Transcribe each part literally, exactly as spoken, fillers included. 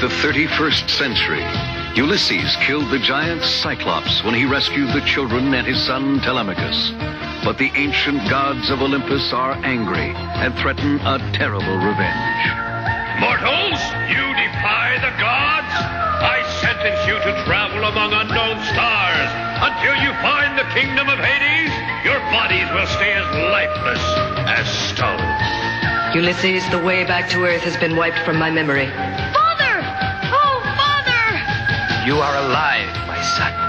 the thirty-first century. Ulysses killed the giant Cyclops when he rescued the children and his son Telemachus. But the ancient gods of Olympus are angry and threaten a terrible revenge. Mortals, you defy the gods? I sentence you to travel among unknown stars. Until you find the kingdom of Hades, your bodies will stay as lifeless as stone. Ulysses, the way back to Earth has been wiped from my memory. Father! Oh, Father! You are alive, my son.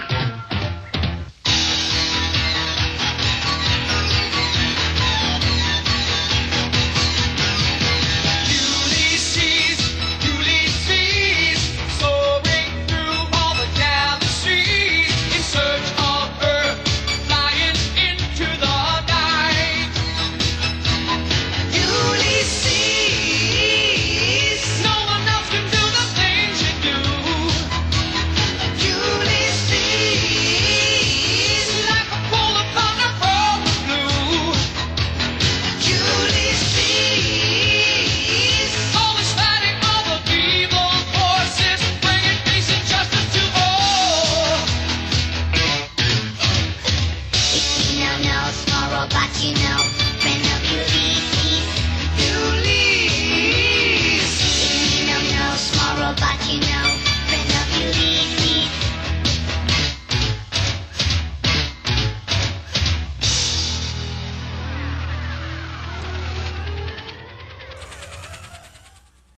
But you know, friend of Ulysses, Ulysses. If you don't know, small robot, you know.